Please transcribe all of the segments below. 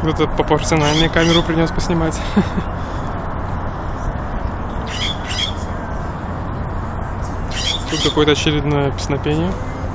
Кто-то по профессиональной камеру принес поснимать. Тут какое-то очередное песнопение.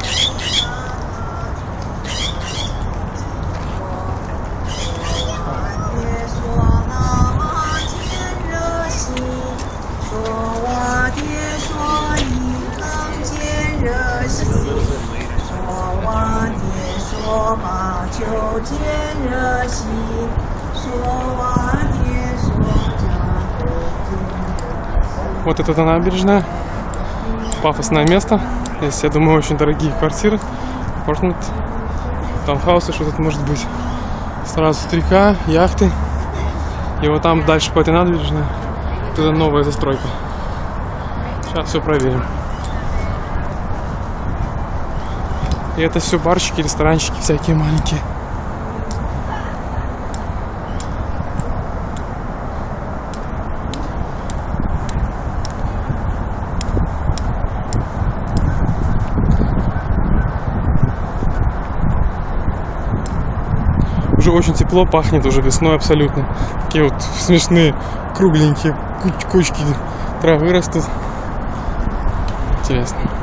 Вот это набережная. Пафосное место. Здесь, я думаю, очень дорогие квартиры. Апартмент, таунхаусы, что тут может быть. Сразу 3К, яхты. И вот там дальше по этой набережной туда новая застройка. Сейчас все проверим. И это все барчики, ресторанчики всякие маленькие. Уже очень тепло, пахнет уже весной абсолютно. Такие вот смешные, кругленькие кучки травы растут. Интересно.